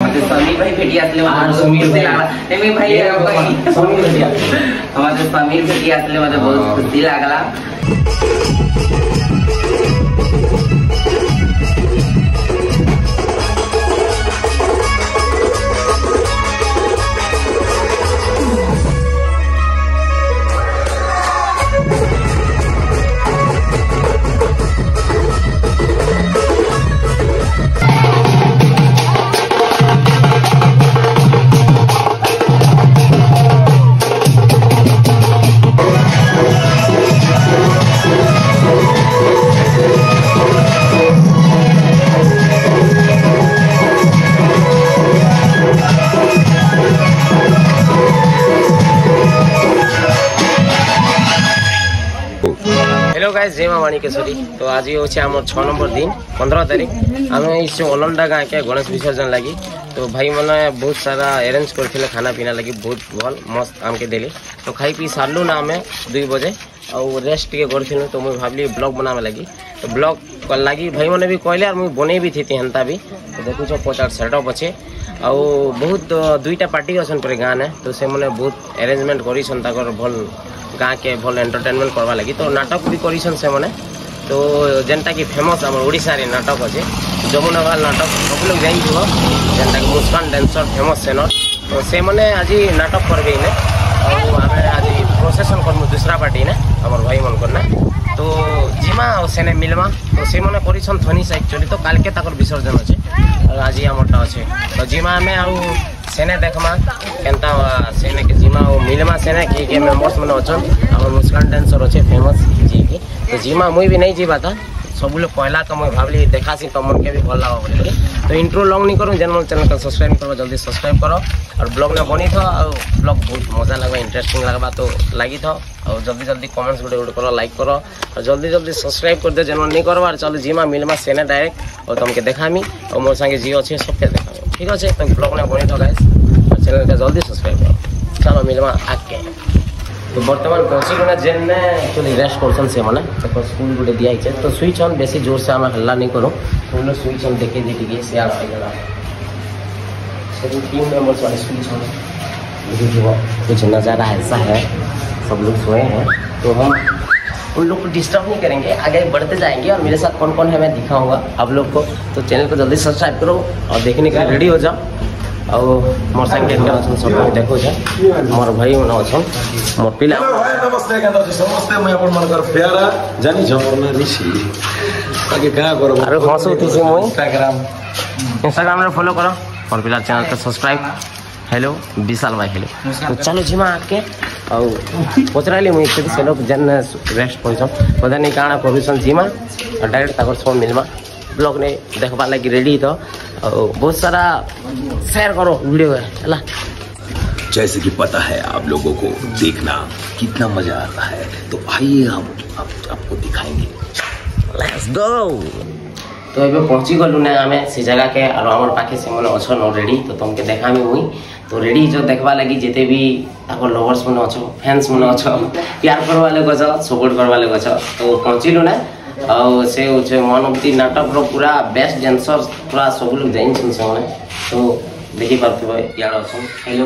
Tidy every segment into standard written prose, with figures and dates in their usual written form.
मते समीर भाई भेटी आसले मते समीर से लागला नेमी भाई समीर भेटी मते समीर भेटी आसले मते बहुत खुशी लागला। हेलो गाइस, जय माँ वाणी केशरी। तो आज होचे आम 6 नंबर दिन 15 तारीख आम इस अलंडा गाँ के गणेश विसर्जन लगी। तो भाई मैंने बहुत सारा अरेंज करते खाना पीना लगी, बहुत भल मस्त आमके देली। तो खाई पी सारू ना आम 2 बजे और रेस्ट टे कर। तो मुझे भाविली ब्लॉग बनावे लगी। तो ब्लॉग लगी भाई मैंने भी कहले मुझे बने भी थी हेन्ता भी। तो देखो 50 सेटअप अच्छे आ बहुत 2टा पार्टी अच्छन पर गाँव ने। तो से मैंने बहुत अरेंजमेंट कर भल गाँ के भल एंटरटेनमेंट करवा लगी। तो नाटक भी करिसन से मैंने। तो जेनटा कि फेमस आम ओडिशा रे नाटक अच्छे जमुनावाल नाटक सब लोग जाइन जेनटा कि मुस्कान डांसर फेमस सेनर। तो से मैंने आज नाटक करबे ने आम आज प्रोसेसन करमु दूसरा पार्टी ने आम भाई मन करना। तो जिमा सेने मिलमा तो से मैंने करिसन थनीस एक्चुअली। तो काल के ताकर विसर्जन अच्छे और आज आमरटा अच्छे। तो जिमा आम आउ सेने देखमा केनता सेने के जिमा और मिलमा सेने के मेम्बर्स मैंने अच्छन आम मुस्कान डांसर अच्छे फेमस जी की। तो जिमा मुई भी नहीं जीवा था सब लोग कहला। तो मुझे भावली देखासी तुम मन के भी भल लगा बोलिए। तो इंट्रो लॉन्ग नहीं करूँ जनरल चैनल को सब्सक्राइब करो, जल्दी सब्सक्राइब करो। और ब्लॉग ने बनी था और ब्लॉग बहुत मजा लगवा इंटरेस्टिंग लगवा। तो लगी था और जल्दी जल्दी कमेंट्स गुटे करो, लाइक करो और जल्दी जल्दी सब्सक्राइब कर दे जनरल नहीं करवार। चलो जिमा मिलमा सेने डायरेक्ट और तुमके देखामी और मोर संगे जी अच्छे सबके देखा ठीक अच्छे। तो ब्लॉग ने बनी था गाइस और चैनल के जल्दी सब्सक्राइब करो। चलो मिलमा आगे। तो बर्तमान पहुँची गला जेल में एक्चुअली रेस्ट करसन से मैंने तो स्कूल गुटे दिखाई। तो स्विच ऑन बेसी जोर से आम हल्ला नहीं करूँ। तो स्विच ऑन देखे दी सियाड़ आईगला 3 मेम्बर्स वाले स्विच ऑन देखिए। कुछ नज़ारा ऐसा है, सब लोग सोए हैं। तो हम उन लोग को डिस्टर्ब नहीं करेंगे, आगे बढ़ते जाएंगे और मेरे साथ कौन कौन है मैं दिखाऊंगा आप लोग को। तो चैनल को जल्दी सब्सक्राइब करो और देखने के लिए रेडी हो जाओ। और मोर संगे सब देखो मोर भाई मन अच्छा मोर पिला नमस्ते समस्ते मैं अपन मनकर प्यारा जानी झमरना ऋषि आगे क्या करो अरे हंसो थी मु इंस्टाग्राम रे फॉलो करो और पिला चैनल को सब्सक्राइब। हेलो विशाल भाई हेलो। तो चलो जिमा आके और पचराली मुझे से लोग जन रेस्ट कर पता नहीं काଣା करूसन जिमा और डायरेक्ट तक सब मिलमा ब्लॉग ने देखवा लगी रेडी। तो बहुत सारा शेयर करो वीडियो है। जैसे कि पता है आप लोगों को देखना कितना मजा आता है। तो आइए हम आपको दिखाएंगे। Let's go. तो ये पहुंची गलु ना आम से जगह के और आम पाखे से मैंने अच्छन ऑलरेडी। तो तुमके देखा मुई तो रेडी जो देखवा लगी जिते भी लवर्स मैंने अच्छो फैंस मैंने अच्छो प्यार करवा लोग सपोर्ट करवा लोग। तो पहुँचलु ना और से वन ऑफ दी नाटक पूरा बेस्ट डांसर पूरा सब लोग जाइन से मैंने। तो देखी पार्थे यार अच्छन हेलो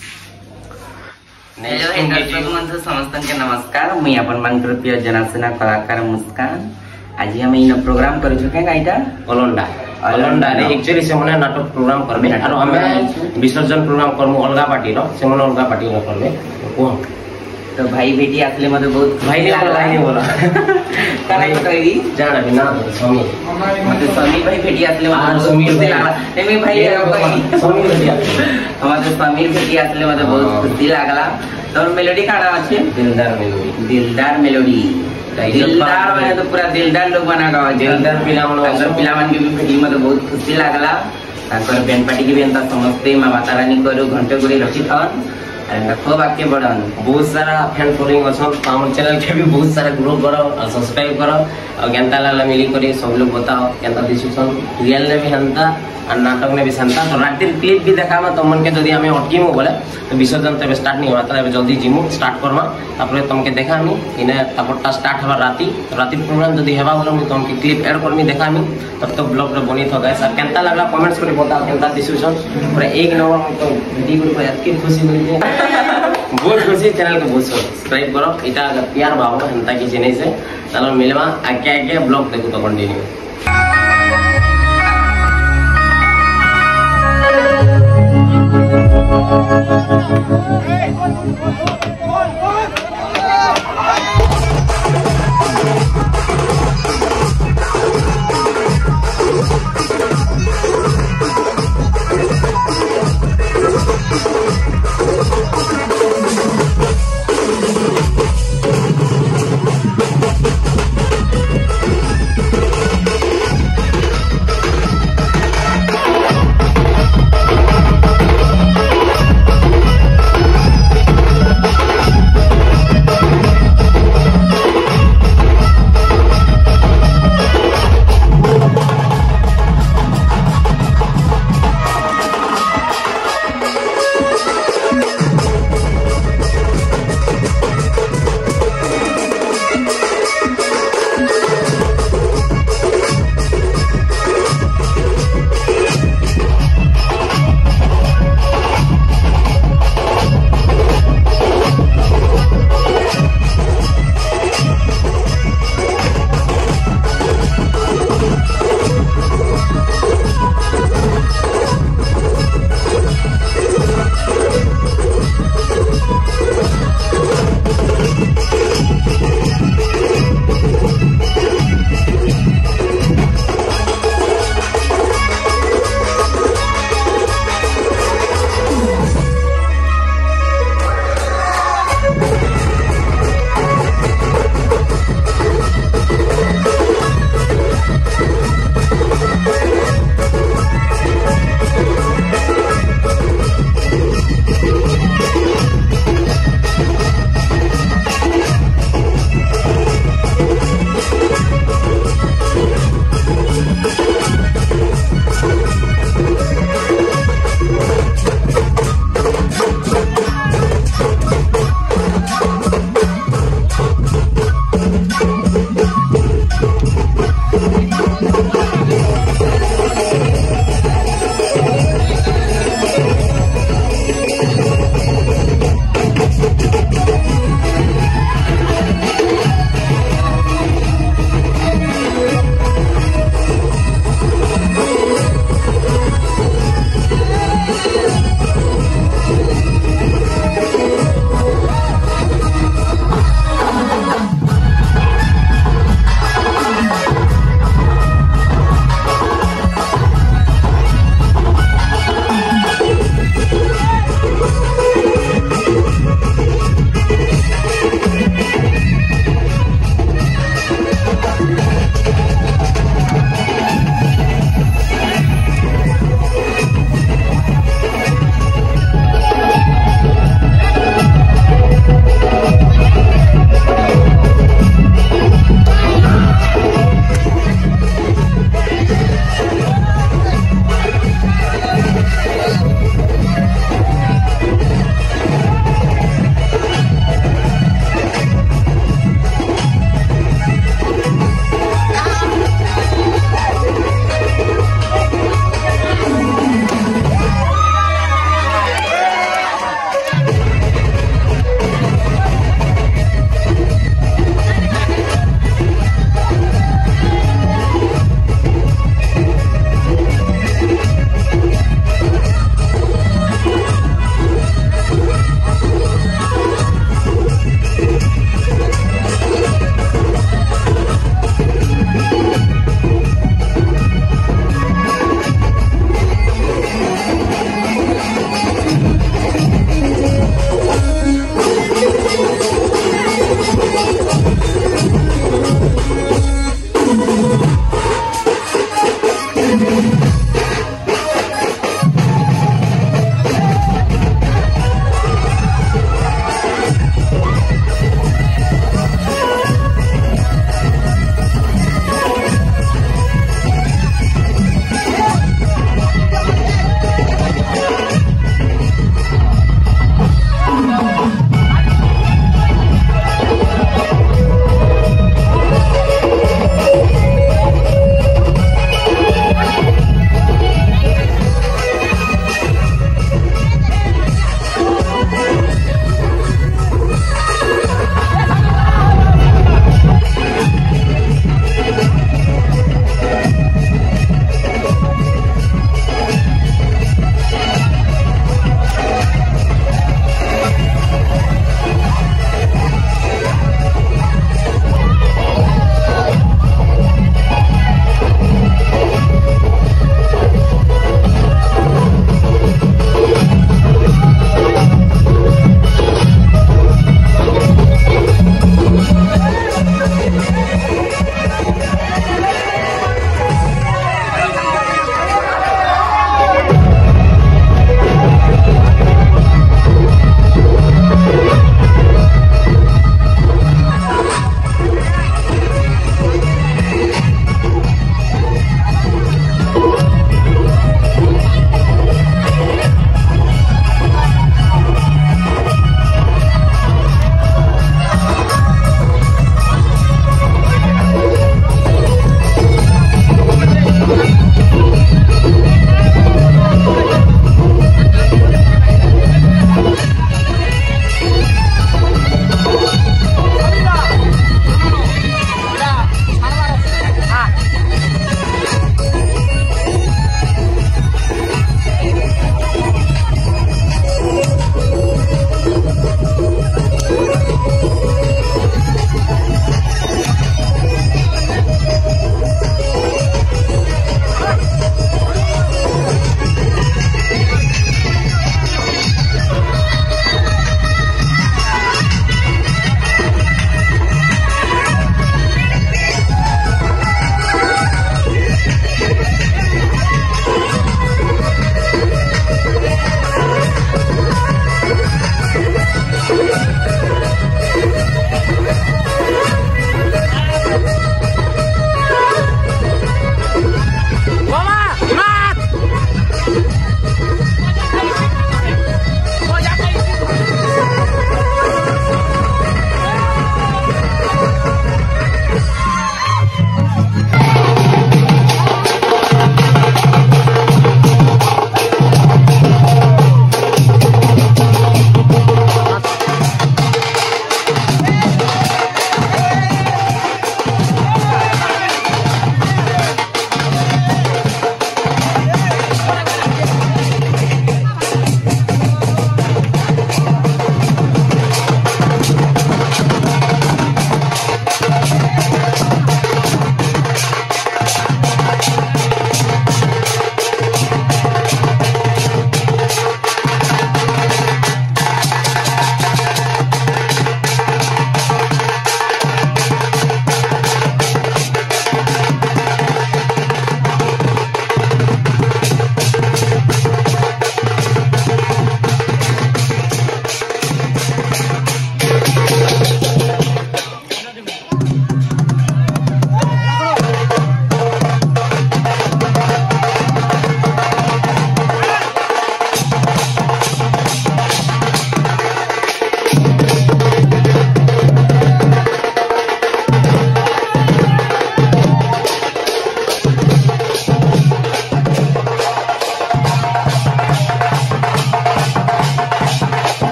समस्त के नमस्कार। मुई अपन मनकर प्रिय जनार्दन कलाकार मुस्कान। आज हम इन प्रोग्राम कर चुके हैं इटा अलंडा रे एक्चुअली से मने नाटक प्रोग्राम करबे और हमें विसर्जन प्रोग्राम करमु अलगा पार्टी रो से मने अलगा पार्टी रो करबे। तो भाई बेटी आसले मते बहुत भाई नहीं बोला काहे कहि जाना बिना स्वामी मते स्वामी भाई बेटी आसले मते समीर से लागला नेमी भाई स्वामी बेटी हमारे स्वामी बेटी आसले मते बहुत खुशी लागला। तो मेलोडी काड़ा अच्छे दिलदार मेलोडी दिलदार मैंने तो पूरा दिलदार लोग बना गा दिलदार पिलामन के भी भेटी मते बहुत खुशी लागला। ताकर बेन पार्टी के भी एंता समस्ते मां माता रानी करू घंटे गुड़ी रखी थन खूब आगे बढ़न। बहुत सारा फैन फॉलोइंग अछन तो हमर चैनल के भी बहुत सारा ग्रो करो और सब्सक्राइब करो और केनता लागला मिली करी सब लोग बताओ केनता दिसुसन रियल ने भी हंता और नाटक ने भी हंता। तो रातिर क्लिप भी देखामा तो मन के जदी हमें अटकीमु बोले तो विसर्जन तबे स्टार्ट नहीं होता तबे जल्दी जिमु स्टार्ट करमा तापर तुमके देखामी इने तापरटा स्टार्ट हवा राती प्रोग्राम जदी हेबा बोले मु तुमके क्लिप ऐड करमी देखामी तब तो ब्लॉग रे बनी थो गाइस। केनता लागला कमेंट्स करे बताओ केनता दिसुसन पूरा एक नंबर तो वीडियो को यार खुशी मिली बहुत खुशी। चैनल को बहुत सब्सक्राइब करो इटा अगर प्यार भाव हंता किसी नहीं से चलो मिलवा आगे आगे ब्लॉग देखो तो कंटिन्यू।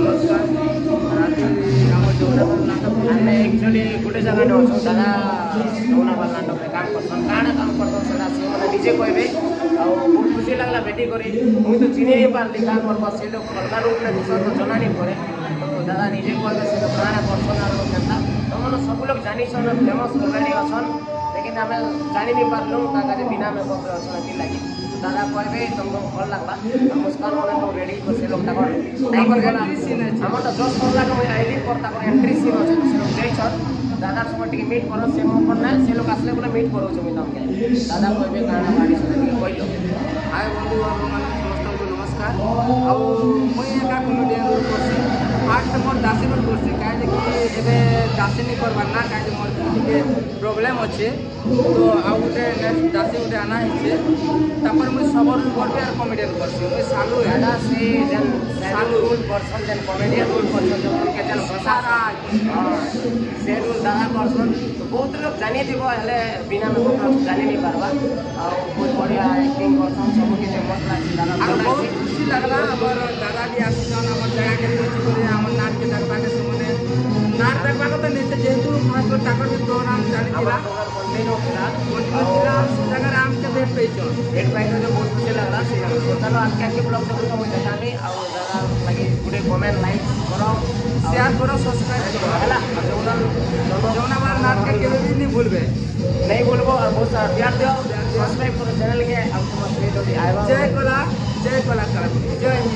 ଆମେ एक्चुअली गोटे जगह ने अच्छे दादा जमुनापाल नाटक में काम करसन काण काम करसन सेटा से माने डीजे कहबे आ बहुत खुशी लागला बेटी करी मुई तो चिनी नहीं पारली काम करबा से लोग अलगा रूप में दिसर तो जना नहीं पड़े तो दादा निजे कहबे से लोग काण करसन आ लोग केनता तो मन सब लोग जानी सन फेमस ऑलरेडी अछन लेकिन हमें जानी नहीं पारलु काका जे बिना में कम अछन कि लागि दादा कहबे तुमको भल लागबा मुस्कान वाला तो रेडी को से लोग तकर नहीं कर गेला हमर तो जोश कर लाग मैं आईडी पर तकर एंट्री सीन अछि से लोग जाई छन दादा सब टिके मीट करो से मो पर ना से लोग आसले बोले मीट करो जमी तमके दादा कहबे गाना गाड़ी से टिके कहलो आय बंधु और मन समस्त को नमस्कार आ मैं एका कमेडियन करसी आज तो मोर दासी पर करसी काहे जे कि एबे दासी नहीं करबा ना काहे जे मोर टिके प्रॉब्लम अछि तो आ उटे नेक्स्ट दासी उटे आना हिचे तापर मैं सबर करबे और कमेडियन करसी मैं सालू एडा से जन सालू रोल पर्सन जन कमेडियन रोल पर्सन जन के जन प्रसारा से रोल दादा पर्सन तो बहुत लोग जानी दिबो हले बिना में कोन जानी नहीं पारबा आ बहुत बढ़िया एक्टिंग पर्सन सब के मसला दादा बहुत खुशी लागला हमर दादा भी आसन हमर जगह के कोच करे हमर नाट के देखबा के सुने नाट देखबा को तो नहीं जेतु खास कर ताकर के प्रोग्राम चली थिला कंटिन्यू थिला जगह आम के भेट पेइछो एक बाइक तो बहुत खुशी लागला से चलो आज के ब्लॉग से तो मुझे जानी आ दादा लगे गुडे कमेंट लाइक करो शेयर करो सब्सक्राइब करो हला जमुनापाल नाट के केबे भी नहीं भूलबे नहीं भूलबो और बहुत सारा प्यार दियो सब्सक्राइब करो चैनल के अब तुम स्ट्रेट होती आएगा जय कलाकार जय हिंद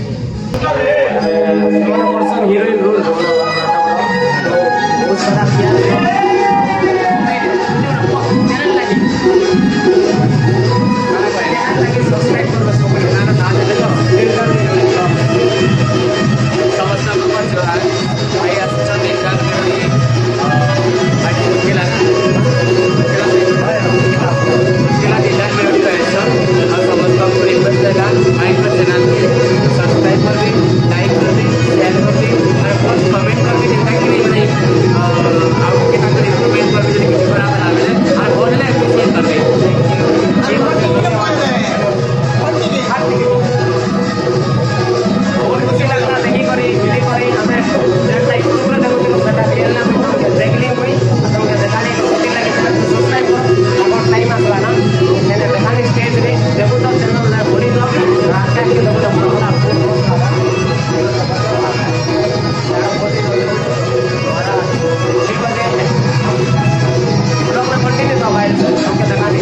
पर्सन हीरोइन रोल बहुत सारा प्यार चैनल लगे सब्सक्राइब करो सब गाना ना दे लो समस्या को जो है भाई अच्छा देखा बाकी खेला समस्या पूरी बचेगा माइक पर चैनल के सब्सक्राइब कर दे लाइक कर दे शेयर कर दे और कुछ कमेंट कर दे जितना कि नहीं बनाई आपके ताकत इम्प्रूवमेंट कर दे किसी बड़ा बना दे और बहुत ले अप्रिशिएट कर दे और कुछ लगना नहीं करे हमें लाइक पूरा देखो तो बेटा रियल ना देख ले कोई तो के दिखाने को लगे सब्सक्राइब करो और टाइम आसला ना मैंने दिखाने स्टेज रे देखो तो चैनल ना बोली दो रास्ता के लोग तो पूरा लोग में कंटिन्यू तो भाई ओके दिखाने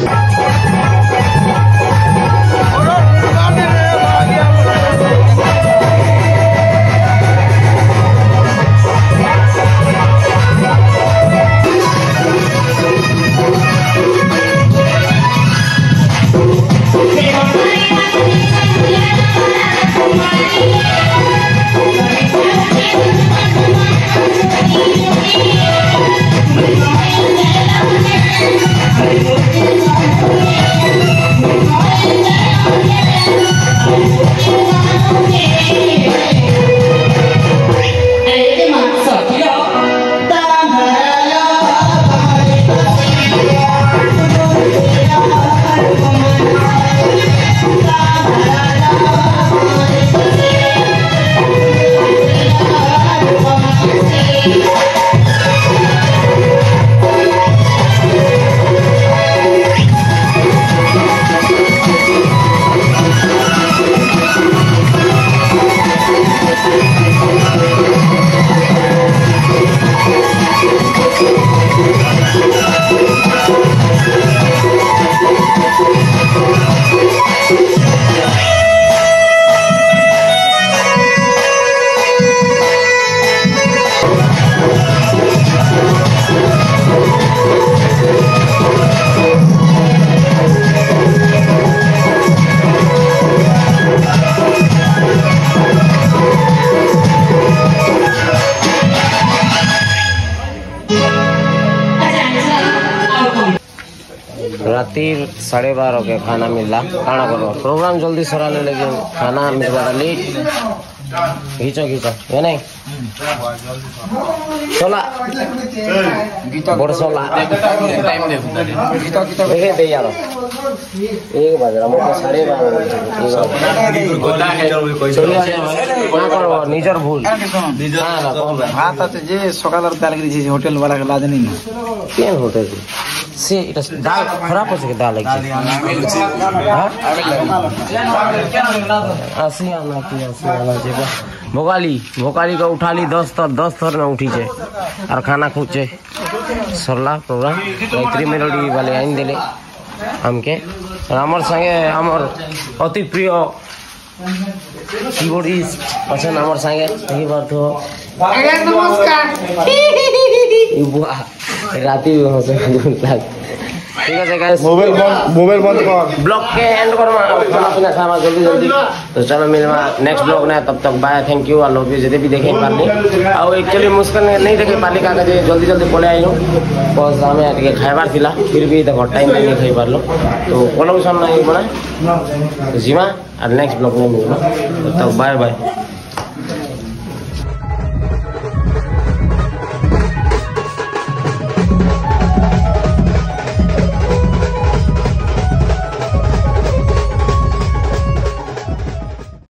राति 12:30 के खाना मिलला खाना करो प्रोग्राम जल्दी सराने लेकिन खाना मिलवा लेट घिचो घिचो है नहीं सोला बड़ सोला देखे दे यार 1 बज रहा मोटे 12:30 निजर भूल हाँ तो जे सकाल दाल गिरी होटल वाला के लाद नहीं केन होटल से इटा दाल खराब हो सके दाल भोगाली का उठा ली 10 थर में उठी छे और खाना खुचे सरला प्रोग्राम गायत्री मेलोडी वाले आइन देले हमके हमर संगे हमर अति प्रिय कीबोर्डिस्ट पसंद हमर संगे यही बात हो नमस्कार राती ठीक है गाइस मोबाइल बंद कर ब्लॉग के एंड कर खाना पीना खावा जल्दी तो चलो मिलवा नेक्स्ट ब्लॉग ना तब तक bye thank you I love you जदे भी देखे पारली और एक्चुअली मुस्कान नहीं देखे पारली का जल्दी पळे आइलो बस हमें आके खाइबार थिला फिर भी देखो टाइम नहीं खाइ पारलो तो कोलोसन नहीं बना जीवा और नेक्स्ट ब्लॉग में मिलवा तब तक बाय बाय।